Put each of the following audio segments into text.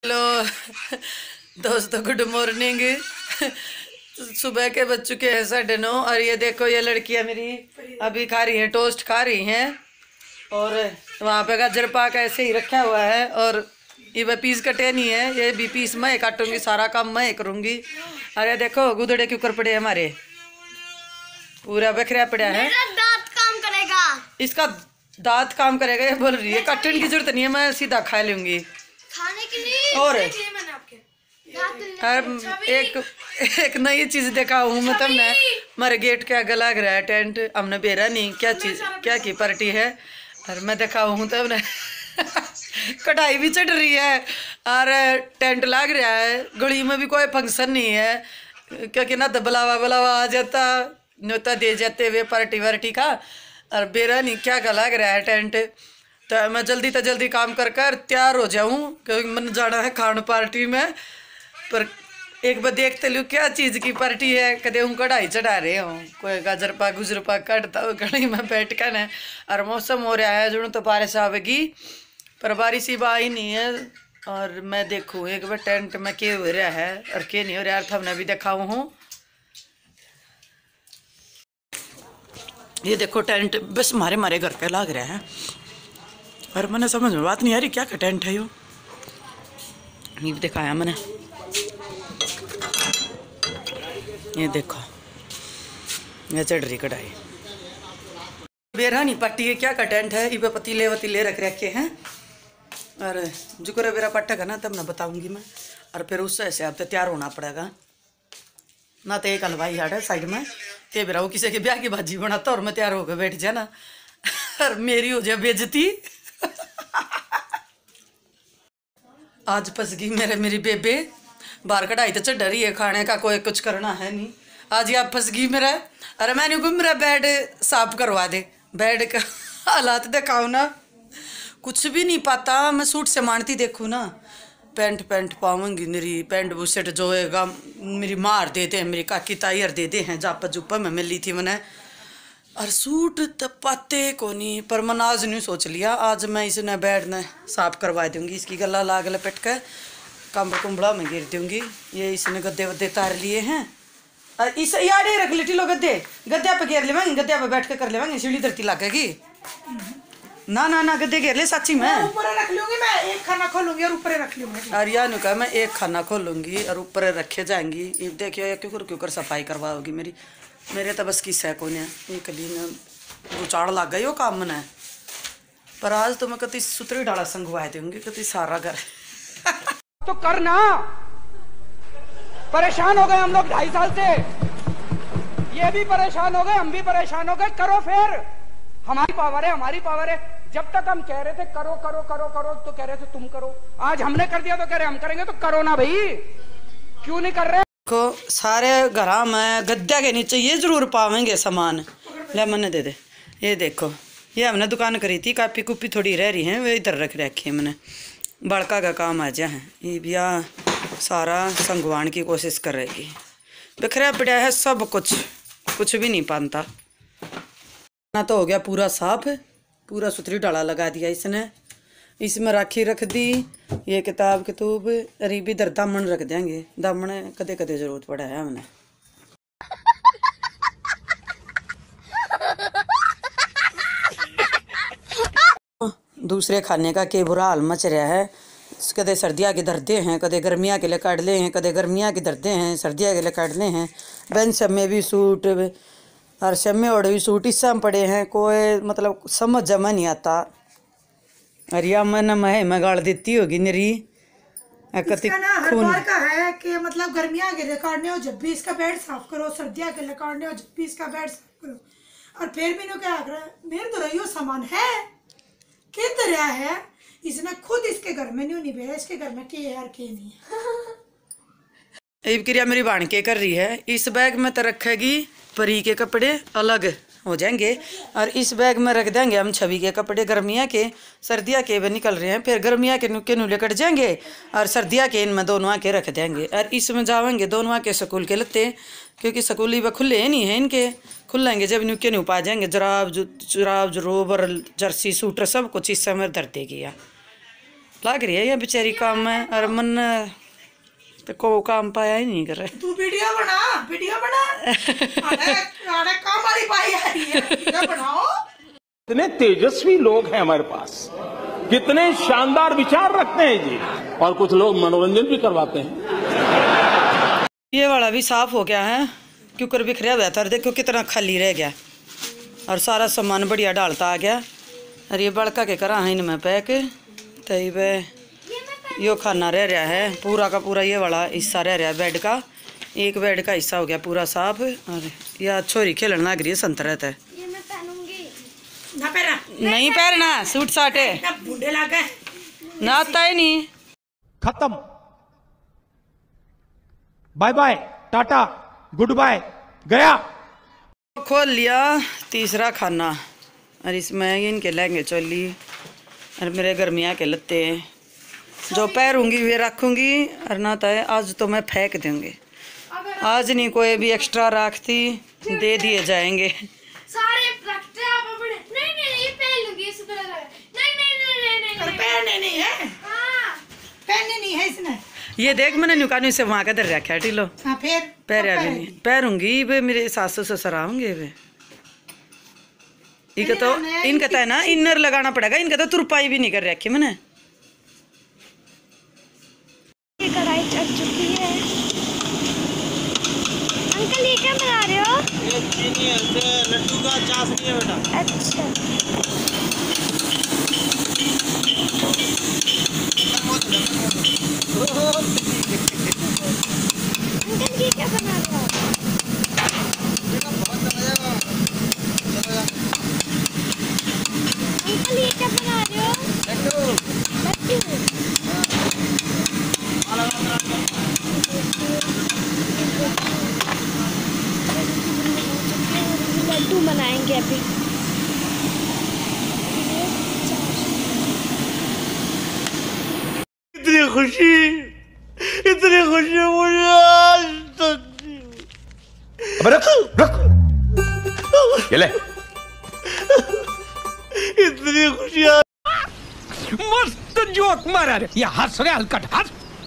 Hello दोस्तों, good morning. सुबह के बज चुके हैं 9:30 और ये देखो, ये लड़कियां मेरी अभी खा रही हैं, टोस्ट खा रही हैं। और वहाँ पे गाजर पाक ऐसे ही रखा हुआ है। और ये वह पीस कटे नहीं है, ये भी पीस मैं काटूंगी, सारा काम मैं करूँगी। अरे देखो गुदड़े के ऊपर पड़े हमारे, पूरा बखरा पड़ा है। दांत काम करेगा, इसका दांत काम करेगा ये बोल रही है। काटने की जरूरत नहीं है, मैं सीधा खा लूंगी खाने के लिए। और एक एक नई चीज देखा हूँ मैं तुमने। हमारे गेट के आगे लग रहा है टेंट, हमने बेरा नहीं क्या चीज क्या की पार्टी है। और मैं देखा हूँ तुमने कढ़ाई भी चढ़ रही है और टेंट लग रहा है। गली में भी कोई फंक्शन नहीं है, क्योंकि ना तो बुलावा बुलावा आ जाता, न्योता दे जाते हुए पार्टी वार्टी का। और बेरा नहीं क्या का लग रहा है टेंट। तो मैं जल्दी काम कर कर तैयार हो जाऊं, क्योंकि मन जाना है खान पार्टी में। पर एक बार देखते लो क्या चीज़ की पार्टी है। कदे हूँ कढ़ाई चढ़ा रहे हो, कोई गाजर पाक गुजर पाक काटता हो कढ़ाई में बैठ कर न। और मौसम हो रहा है जो तो बारिश आवेगी, पर बारिश ही आई नहीं है। और मैं देखूँ एक बार टेंट में क्या हो रहा है और क्या नहीं हो रहा है। हमने भी देखा हूँ, ये देखो टेंट बस मारे घर का लग रहा है। और मैंने समझ में बात नहीं आ रही क्या का टेंट है यो। ये दिखाया मैंने, ये देखो ये चढ़ रही कढ़ाई। बेरहानी पट्टी है क्या का टेंट है। ये पतीले वतीले रख रखे हैं। और जुकर बेरा पट्टा का ना तब ना बताऊंगी मैं। और फिर उससे ऐसे अब तो तैयार होना पड़ेगा ना। तो एक हलवाई हाट है साइड में, ते बेरा वो किसी के ब्याह की भाजी बनाता और मैं तैयार होकर बैठ जाना और मेरी हो जाए बेइज्जती। आज फंस गई मेरी बेबे। बाहर कढ़ाई तो चढ़ रही है, खाने का कोई कुछ करना है नहीं। आज ये फंस गई मेरा। अरे मैंने को मेरा बेड साफ करवा दे, बेड का हालात दिखाओ ना। कुछ भी नहीं पाता, मैं सूट से मानती देखूँ ना। पैंट पाऊंगी, मेरी पैंट बुसेट जो है मेरी मार देते हैं, मेरी काकी ताई दे दे हैं जापा जुपा में मिली थी मैंने। और सूट तो पाते को नहीं, पर मैं आज नहीं सोच लिया, आज मैं इसने बेड ने साफ करवा दूंगी। इसकी गला लाग लपेट कर कम्बड़ कुंबड़ा में गिर दूंगी। ये इसने गद्दे वद्दे तार लिए हैं। और इस यारे रख लेटी लो गद्दे पे घेर लेवांगे, गद्दे पे बैठ के कर लेवांगे, सीढ़ी धरती लगेगी। ना गद्दे घेर ले सच्ची में। ऊपर रख लूंगी मैं, एक खाना खोलूंगी और ऊपर रख लूंगी। और या नु कहा मैं एक खाना खोलूंगी और ऊपर रखे जाएंगी। देखियो क्यों सफाई करवाओगी मेरे तो बस की सह को ने कली ने उचाड़ लग गई वो काम ने। पर आज तो मैं कति सुतरी डाला संगवा दूंगी, कति सारा घर तो करना। परेशान हो गए हम लोग 2.5 साल से, ये भी परेशान हो गए, हम भी परेशान हो गए। करो फिर, हमारी पावर है। जब तक हम कह रहे थे करो तो कह रहे थे तुम करो। आज हमने कर दिया तो कह रहे हम करेंगे, तो करो ना भाई, क्यों नहीं कर रहे। को सारे घर में गद्दे के नीचे ये जरूर पावेंगे सामान। ले मैंने दे दे, ये देखो ये हमने दुकान करी थी, कापी कुपी थोड़ी रह रही हैं, वे इधर रख रखे हैं मैंने। बड़का का काम आ जा है ये भैया, सारा संगवान की कोशिश करेगी। बिखरा पड़ा है सब कुछ भी नहीं पाता ना। तो हो गया पूरा साफ, पूरा सुथरी डाला लगा दिया इसने। इसमें राखी रख दी, ये किताब अरे भी इधर दामन रख देंगे। दामन कदे कदे जरूरत पड़ा है हमने। दूसरे खाने का के बुरा हाल मच रहा है। कदे सर्दियाँ के दर्दे हैं, कदे गर्मियाँ के लिए काट ले हैं, कदे गर्मियाँ के दर्दे हैं, सर्दियाँ के लिए काट ले हैं। बेन सब में भी सूट और शम्मे और भी सूट इस सब पड़े हैं, कोई मतलब समझ जमा नहीं आता। और या मैं गाड़ देती होगी मेरी इसका ना हर बार का है कि मतलब गर्मियाँ के लिए काटने हो जब भी इसका बेड साफ करो, सर्दियाँ के लिए काटने हो जब भी इसका बेड साफ करो। और फिर भी क्या कर रहा है, मेरे तो रही सामान है के तरह है। इसने खुद इसके घर में नहीं भेजा, इसके घर में के यार के नहीं है। क्रिया मेरी बाण के कर रही है। इस बैग में तो रखेगी परी के कपड़े अलग हो जाएंगे, और इस बैग में रख देंगे हम छवि के कपड़े। गर्मियाँ के सर्दियाँ के भी निकल रहे हैं, फिर गर्मियाँ के नुके नूले कट जाएंगे और सर्दियाँ के इनमें दोनों के रख देंगे। और इसमें जाएंगे दोनों के स्कूल के लत्ते, क्योंकि स्कूल ही खुले नहीं हैं इनके। खुलेंगे जब नुके नुप आ जाएंगे। जुराब जुरोब और जर्सी सूटर सब कुछ इस समय धर देगी। लग रही है ये बेचारी काम में, और मन तो को काम पाया ही नहीं कर रहा। तू वीडियो बना अरे काम वाली पाई आ रही है, वीडियो बनाओ। कितने तेजस्वी लोग हैं हमारे पास, कितने शानदार विचार रखते हैं जी, और कुछ लोग मनोरंजन भी करवाते हैं। ये वाला भी साफ हो गया है, कुकर बिखरा हुआ था और देखो कितना खाली रह गया, और सारा सामान बढ़िया डालता आ गया। और ये बड़का के करा है इनमें पैक, तो यो खाना रह रहा है पूरा का पूरा, ये वाला हिस्सा रह रहा है बेड का, एक बेड का हिस्सा हो गया पूरा साफ। और यह छोरी खेलने लग रही है संतरा है। ये मैं पहनूंगी। ना पहना, नहीं पहनना, सूट साट है ना बूढ़े लगा है ना, आता ही नहीं। खत्म, bye bye, tata, goodbye, गया। खोल लिया तीसरा खाना, और इसमें इनके लहंगे चोली और मेरे गर्मियाँ के लत्ते जो पहनूंगी वे रखूंगी, और ना तो आज तो मैं फेंक दूंगी। आज नहीं कोई भी एक्स्ट्रा रखती, दे दिए जाएंगे। सारे रखते हैं आप अपने। नहीं ये पहन लूंगी इस तरह का। नहीं पहनने नहीं है, हाँ पहनने नहीं है इसने। ये देख मैंने नुकानी से वहाँ का दर रखा है टिलो, हाँ फिर पैर भी नहीं पहनूंगी वे, मेरे सासू ससुर आऊंगे वे। इनका तो है ना इनर लगाना पड़ेगा, इनका तो तुरपाई भी नहीं कर रखी मैंने। ये कढ़ाई चढ़ चुकी है। अंकल ये क्या बना रहे हो? ये चीनी है, लड्डू का चाशनी है बेटा। अच्छा अंकल ये क्या बना रहे हो? अंकल ये क्या बना रहे हो? लड्डू। लड्डू बनाएंगे अभी। इतनी खुशी मुझे आज तक। अब रख ये ले। इतनी खुशी मस्त जोक मारा रे, ये हंस रे हलकट हंस।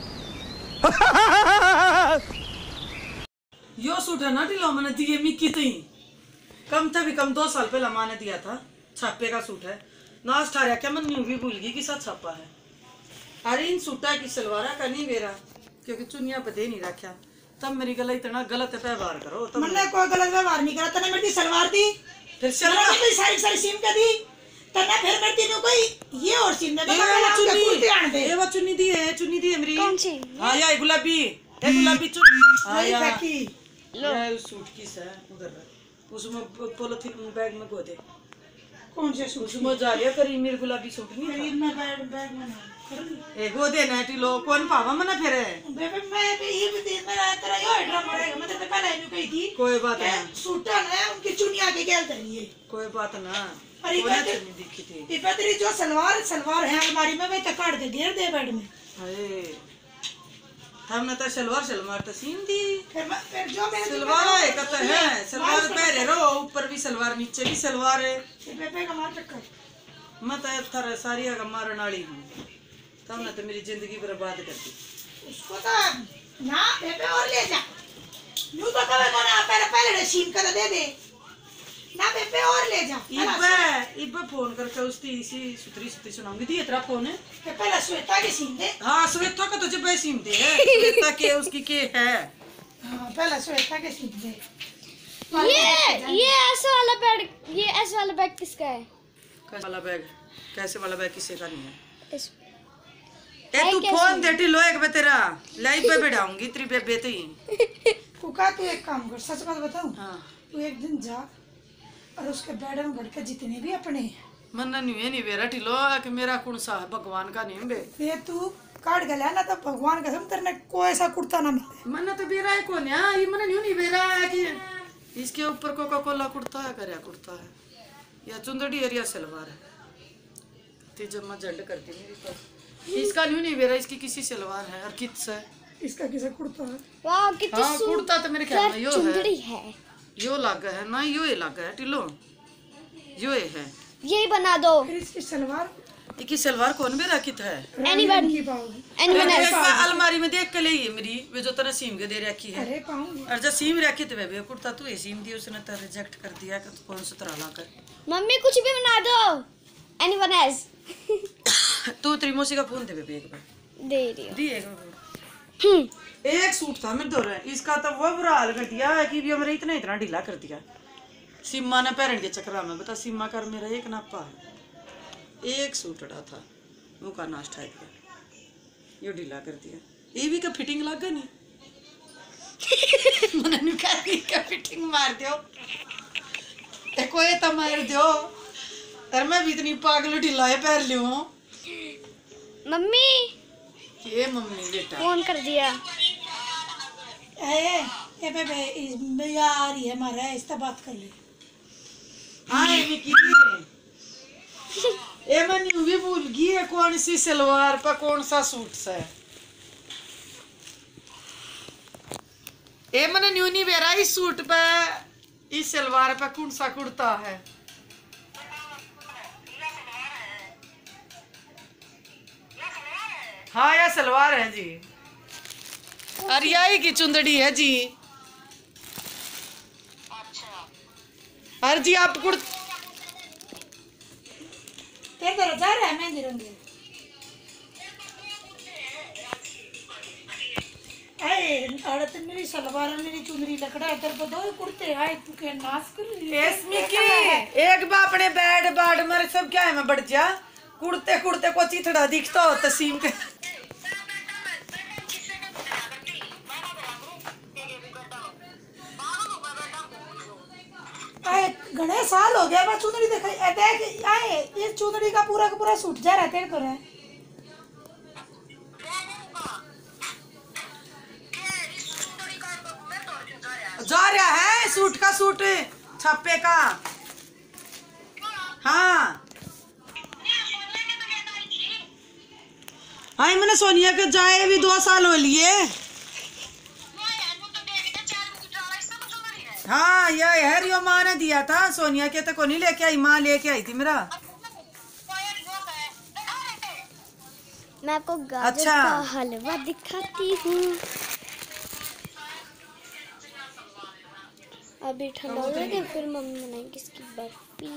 यो सूट है ना टिलो मैंने दिए मिक्की थी, कम था भी कम 2 साल पहले माँ ने दिया था, छापे का सूट है। लास्ट आ रहा क्या, मैं न्यू भी भूल गई कि साथ छापा है। अरे इन सूटा की सलवारा का नहीं मेरा, क्योंकि चुनिया पे दे नहीं रखा, तब मेरी गला इतना गलत व्यवहार करो तब मैंने कोई गलत व्यवहार नहीं करा। तने मेरी सलवार दी, फिर मेरी सारी सीम का दी, तने फिर मेरी तीनों कोई ये और सीम दे दे, ये वो चुन्नी दी है मेरी। कौन सी? हाँ या गुलाबी, ये गुलाबी चुन्नी। हाँ या ये उस सूट की है उधर, उसमें पॉलिथीन बैग में गो दे। कौन से सूट? उसमें जा रहा करी मेरे गुलाबी सूट नहीं खरीद में बैग में ए गो दे ना टिलो कौन पावा मना फिर बेबे मैं ये भी दे मेरा तेरा यो ड्रामा मरेगा। मैं तो पहले ही कही थी कोई बात ना, सूटा ना उनकी चुनिया के गेल तरी है, कोई बात ना। अरे चुन्नी दिखी थी ये तेरी जो सलवार है अलमारी में, मैं तो काट के घेर दे बेड में। अरे हमने तो सलवार तो सीन दी, फिर जो मैं सलवार है कहता है सलवार पहरे रो, ऊपर भी सलवार नीचे भी सलवार है। बेबे का मार चक्कर मैं तो थारा सारिया का मारन वाली हूँ, तब ना तो मेरी जिंदगी बर्बाद कर दी। उसको तो ना बेबे और ले जा, यूं तो कभी को ना पहले सीम का दे दे ना बेबे और ले जा। इब्बे फोन करके उसकी इसी सुतरी सुनाऊंगी। दी तेरा फोन है पहले श्वेता की सीम दे। हाँ श्वेता का तो जब सीम दे है, श्वेता के उसकी के है। हाँ पहले श्वेता के सीम दे। ये ऐसा वाला बैग, ये ऐसा वाला बैग किसका है? कैसे वाला बैग? कैसे वाला बैग किसी का नहीं है? इस ए तू फोन दे टिलो एक बे तेरा लाइव पे बैठाऊंगी तेरी बेबे ही। कुका तू एक काम कर, सच बात बताऊं? हाँ तू एक दिन जा और उसके बेड में बढ़ के जितने भी अपने मन नहीं बेरा टिलो कि मेरा कौन सा है भगवान का नहीं बे। ये तू काट गया ना तो भगवान कसम तेरे कोई ऐसा कुर्ता ना मिले। मन तो बेरा है कौन है, ये मन नहीं बेरा है कि इसके ऊपर कोका कोला कुर्ता है, करया कुर्ता है या चुंदड़ी एरिया सलवार है। ती जब मैं झंड करती मेरी पास इसका नहीं बेरा, इसकी किसी सलवार है और किस है, इसका किसी कुर्ता है। वाह कितनी हाँ कुर्ता तो मेरे ख्याल में यो चुंदड़ी है, है। यो लगा है ना, यो लगा है टिलो, यो है। यही बना दो। फिर इसकी सलवार की सलवार कौन भी रखी है? एनीवन की पाऊंगी। एनीवन एक बार अलमारी में देख के ले मेरी वे जो तने सीम के दे रखी है। अरे पाऊंगी। और जब सीम रखी तो वे कुर्ता तू ये सीम दी उसने तो रिजेक्ट कर दिया कि कौन सा तरह ला कर। मम्मी कुछ भी बना दो। एनीवन एज तू तेरी मौसी का फोन दे बेबी एक बार। दे रही दी एक सूट था मेरे दौरे इसका तो वो बुरा हाल कर दिया है कि भी मेरे इतना ढीला कर दिया। सीमा ने पैरन के चक्कर में बता सीमा कर मेरा एक नापा है एक सूट अड़ा था वो का नाश्ता है ये ढीला कर दिया। ये भी का फिटिंग लग गई नहीं मैंने नहीं कहा कि का फिटिंग मार दियो एको ये तो मार दियो और मैं भी इतनी पागल ढीला है पैर लियो। मम्मी ये मम्मी बेटा फोन कर दिया। ए बेबे इसमें यार ये हमारा इस तरह बात कर ले। हाँ ये की ए मैं यूं भी भूल गई है कौन सी सलवार पर कौन सा सूट सा है। ए मैंने न्यू नहीं बेरा इस सूट पे इस सलवार पे कौन सा कुर्ता है। हाँ यह सलवार है जी अरियाई की चुंदड़ी है जी। हर जी आप कुर्ता तेरे तरह जा रहा है मेहंदी रंग औरत मेरी सलवार मेरी चुनरी लकड़ा तेरे को दो कुर्ते आए तू के नाश कर इसमें की एक बार अपने बैड बाड मर सब क्या है मैं बढ़ जा कुर्ते कुर्ते को चिथड़ा दिखता हो तसीम के घने साल हो गया मैं चुनरी देख देख आए ये चुनरी का पूरा सूट जा रहा तेरे को है। जा रहा है सूट का सूट छापे का। हाँ हाँ मैंने सोनिया के जाए भी 2 साल हो लिए। हाँ यह है रियो माँ ने दिया था सोनिया के तो को नहीं लेके आई माँ लेके आई थी मेरा। मैं आपको गाजर अच्छा। का हलवा दिखाती हूँ। अभी ठंडा हो जाएगा फिर मम्मी बनाएंगी इसकी बर्फी।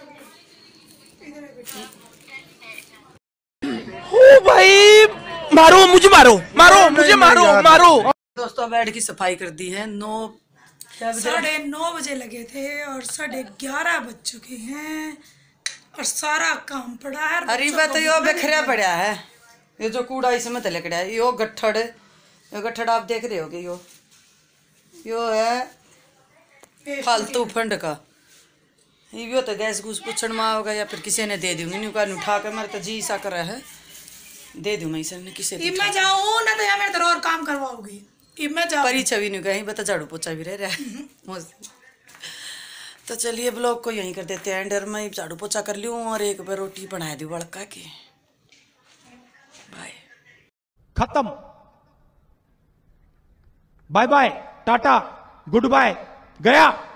ओ भाई मारो मुझे मारो। दोस्तों बेड की सफाई कर दी है 9:30 बजे लगे थे और 11:30 बज चुके हैं और सारा काम पड़ा है। अरे तो यो बिखरा पड़ा है ये जो कूड़ा इसमें तले कड़ा है यो गट्ठड़ आप देख रहे होगे यो है फालतू फंड का ये तो गैस घूस पूछण में होगा या फिर किसी ने दे दूंगी नहीं उठा कर मेरे तो जी सा कर रहा है दे दूं मैं इसे किसे मैं जाऊँ ना तो यहाँ मेरे तरह और काम करवाओगी मैं जाऊँ परी छवि नहीं कहीं बता झाड़ू पोछा भी रह रहा है तो चलिए ब्लॉग को यहीं कर देते हैं एंडर में झाड़ू पोछा कर लूँ और एक बार रोटी बना दूँ बड़का के। बाय खत्म bye bye tata goodbye गया।